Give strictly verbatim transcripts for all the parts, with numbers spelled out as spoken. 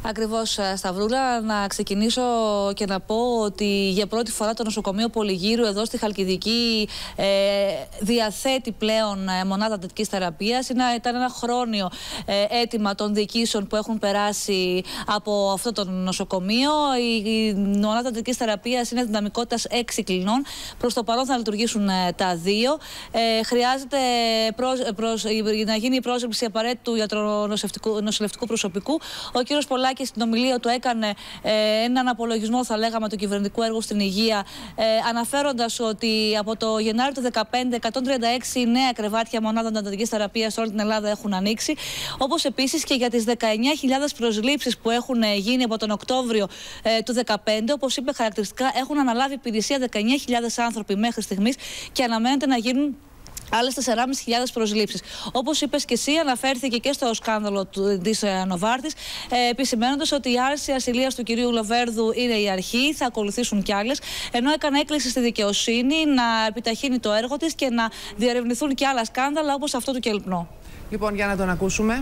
Ακριβώς, Σταυρούλα. Να ξεκινήσω και να πω ότι για πρώτη φορά το νοσοκομείο Πολυγύρου εδώ στη Χαλκιδική ε, διαθέτει πλέον ε, μονάδα εντατικής θεραπείας. Είναι, ήταν ένα χρόνιο ε, αίτημα των διοικήσεων που έχουν περάσει από αυτό το νοσοκομείο. Η, η μονάδα εντατικής θεραπείας είναι δυναμικότητας έξι κλινών. Προς το παρόν θα λειτουργήσουν ε, τα δύο. Ε, χρειάζεται προς, προς, να γίνει η πρόσληψη απαραίτητου ιατρονοσηλευτικού προσωπικού. Ο κύριος Πολάκης στην ομιλία του έκανε ε, έναν απολογισμό, θα λέγαμε, του κυβερνητικού έργου στην υγεία, ε, αναφέροντας ότι από το Γενάρη του δύο χιλιάδες δεκαπέντε εκατόν τριάντα έξι νέα κρεβάτια μονάδων εντατικής θεραπείας σε όλη την Ελλάδα έχουν ανοίξει. Όπως επίσης και για τις δεκαεννιά χιλιάδες προσλήψεις που έχουν γίνει από τον Οκτώβριο ε, του δύο χιλιάδες δεκαπέντε. Όπως είπε χαρακτηριστικά, έχουν αναλάβει υπηρεσία δεκαεννιά χιλιάδες άνθρωποι μέχρι στιγμής και αναμένεται να γίνουν άλλες τεσσεράμισι χιλιάδες προσλήψεις. Όπως είπες και εσύ, αναφέρθηκε και στο σκάνδαλο της Νοβάρτης, ε, επισημαίνοντας ότι η άρση ασυλίας του κυρίου Λοβέρδου είναι η αρχή, θα ακολουθήσουν κι άλλες, ενώ έκανε έκκληση στη δικαιοσύνη να επιταχύνει το έργο της και να διερευνηθούν κι άλλα σκάνδαλα όπως αυτό του Κελπνό. Λοιπόν, για να τον ακούσουμε.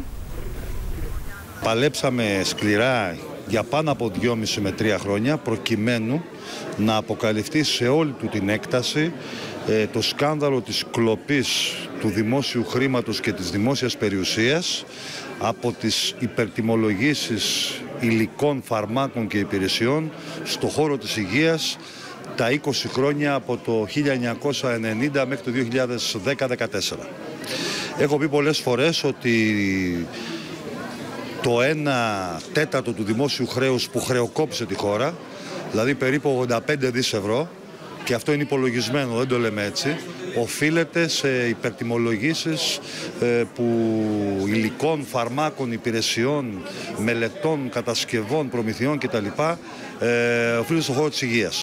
Παλέψαμε σκληρά για πάνω από δυόμιση με τρία χρόνια προκειμένου να αποκαλυφθεί σε όλη του την έκταση ε, το σκάνδαλο της κλοπής του δημόσιου χρήματος και της δημόσιας περιουσίας από τις υπερτιμολογήσεις υλικών, φαρμάκων και υπηρεσιών στο χώρο της υγείας τα είκοσι χρόνια από το χίλια εννιακόσια ενενήντα μέχρι το δύο χιλιάδες δέκα δεκατέσσερα. Έχω πει πολλές φορές ότι το ένα τέταρτο του δημόσιου χρέους που χρεοκόπησε τη χώρα, δηλαδή περίπου ογδόντα πέντε δισεκατομμύρια ευρώ, και αυτό είναι υπολογισμένο, δεν το λέμε έτσι, οφείλεται σε υπερτιμολογήσεις ε, που υλικών, φαρμάκων, υπηρεσιών, μελετών, κατασκευών, προμηθειών κτλ. Ε, οφείλεται στον χώρο της υγείας.